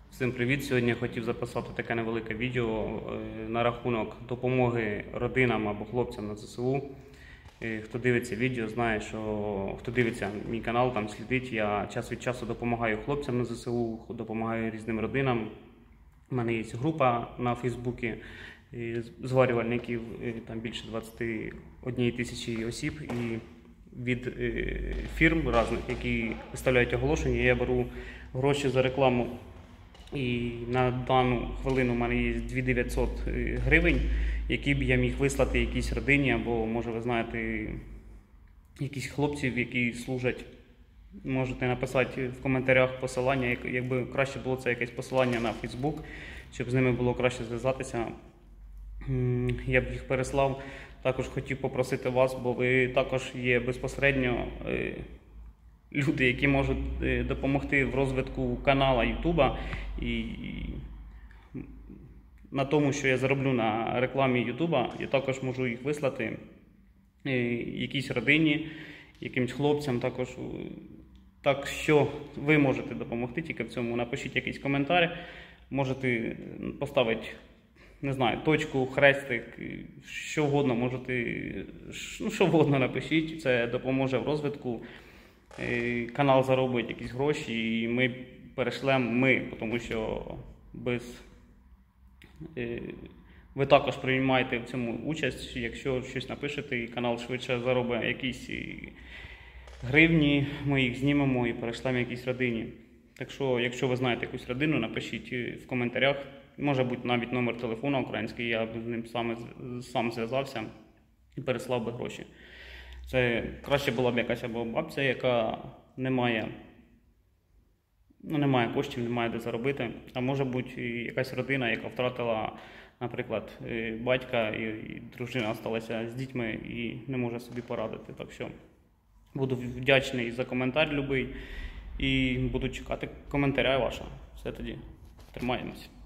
Всім привіт! Сьогодні я хотів записати таке невелике відео на рахунок допомоги родинам або хлопцям на ЗСУ. Хто дивиться відео, знає, що хто дивиться мій канал, там слідить, я час від часу допомагаю хлопцям на ЗСУ, допомагаю різним родинам. У мене є група на Фейсбуці зварювальників, там більше 21 тисячі осіб. І від фірм різних, які виставляють оголошення, я беру гроші за рекламу. І на дану хвилину в мене є 2900 гривень, які б я міг вислати якійсь родині, або, може, ви знаєте, якісь хлопців, які служать. Можете написати в коментарях посилання, якби краще було це якесь посилання на Facebook, щоб з ними було краще зв'язатися. Я б їх переслав. Також хотів попросити вас, бо ви також є безпосередньо люди, які можуть допомогти в розвитку каналу Ютуба, і на тому, що я зароблю на рекламі Ютуба, я також можу їх вислати якійсь родині, якимсь хлопцям також. Так що ви можете допомогти тільки в цьому. Напишіть якийсь коментар, можете поставити, не знаю, точку, хрестик, що вгодно можете, що вгодно напишіть, це допоможе в розвитку. Канал заробить якісь гроші, і ми перешлемо, тому що ви також приймаєте в цьому участь. Якщо щось напишете, і канал швидше заробить якісь гривні, ми їх знімемо і перешлемо якійсь родині. Так що, якщо ви знаєте якусь родину, напишіть в коментарях. Може бути навіть номер телефону український, я б з ним сам зв'язався і переслав би гроші. Це краще була б якась або бабця, яка не має коштів, не має де заробити. А може бути якась родина, яка втратила, наприклад, батька, і дружина залишилася з дітьми і не може собі порадити. Так що буду вдячний за коментар любий і буду чекати коментаря вашого. Все тоді, тримаємось.